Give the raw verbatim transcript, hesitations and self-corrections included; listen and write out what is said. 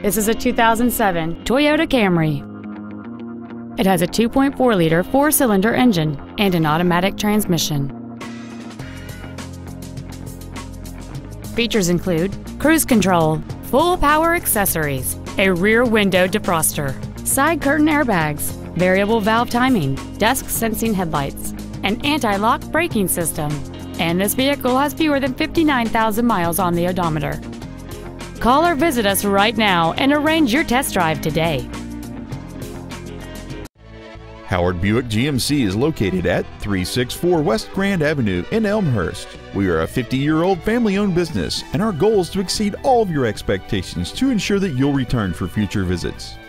This is a two thousand seven Toyota Camry. It has a two point four liter four-cylinder engine and an automatic transmission. Features include cruise control, full power accessories, a rear window defroster, side curtain airbags, variable valve timing, dusk sensing headlights, an anti-lock braking system, and this vehicle has fewer than fifty-nine thousand miles on the odometer. Call or visit us right now and arrange your test drive today. Howard Buick G M C is located at three sixty-four West Grand Avenue in Elmhurst. We are a fifty-year-old family-owned business, and our goal is to exceed all of your expectations to ensure that you'll return for future visits.